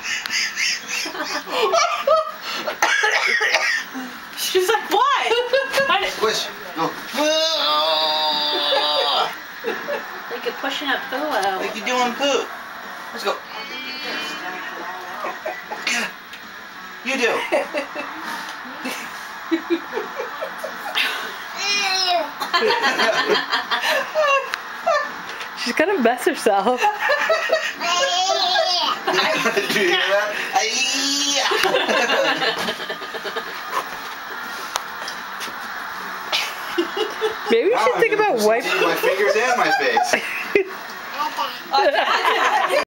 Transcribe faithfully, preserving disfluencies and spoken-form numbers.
She's like, what? Squish. Go. Like you're pushing up poo out. Like you're doing poo. Let's go. You do. She's gonna mess herself. Do you hear that? Maybe we should Wow, think about wiping my fingers and my face.